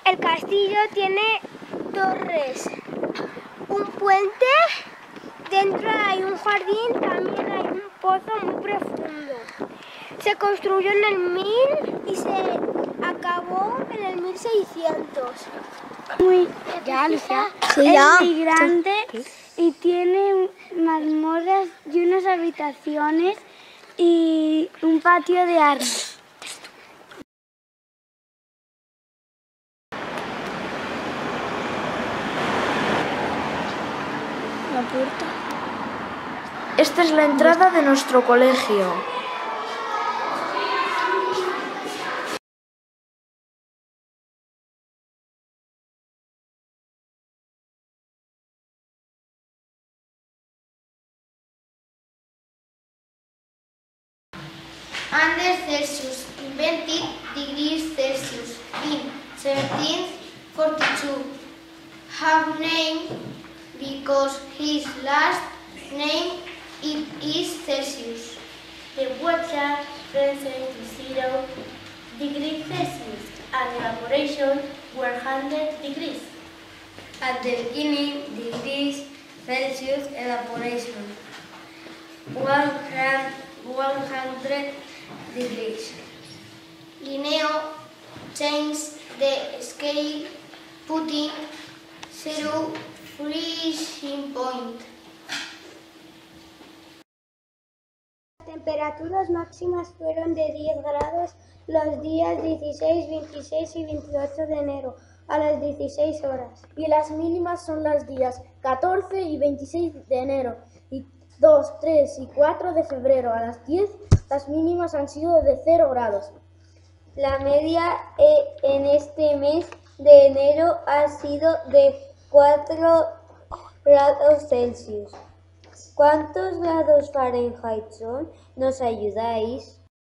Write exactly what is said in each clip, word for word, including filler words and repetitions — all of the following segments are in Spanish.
El castillo tiene torres, un puente, dentro hay un jardín, también hay un pozo muy profundo. Se construyó en el mil y se acabó en el mil seiscientos. Muy, ya, Lucia. Sí, es ya. muy grande Sí. Y tiene mazmorras y unas habitaciones y un patio de armas. La puerta. Esta es la entrada de nuestro colegio. Anders Celsius invented degrees Celsius in seventeen forty-two. Have name because his last name it is Celsius. The water frozen to zero degrees Celsius and evaporation one hundred degrees. At the beginning, degrees Celsius evaporation one hundred degrees. Linneo changed the scale, putting zero freezing point. Las temperaturas máximas fueron de diez grados los días dieciséis, veintiséis y veintiocho de enero a las dieciséis horas. Y las mínimas son los días catorce y veintiséis de enero y dos, tres y cuatro de febrero a las diez. Las mínimas han sido de cero grados. La media en este mes de enero ha sido de cuatro grados Celsius. ¿Cuántos grados Fahrenheit son? ¿Nos ayudáis?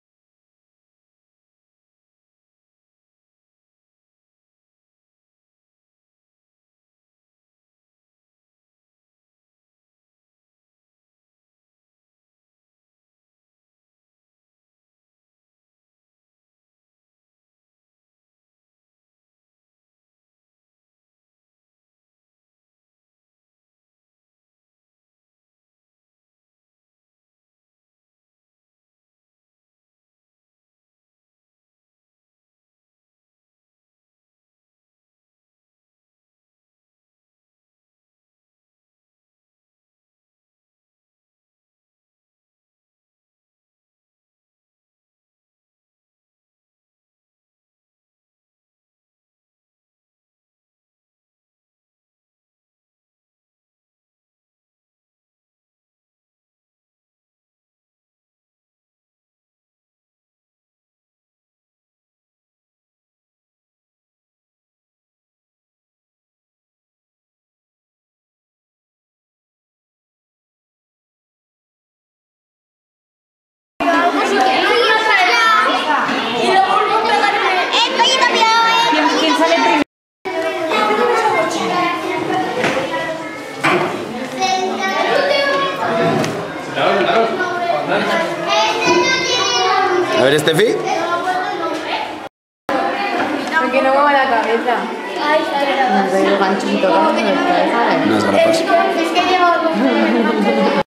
A ver, Estefi. Que no mueva la cabeza. No, es ganchito, no, Unas grapas.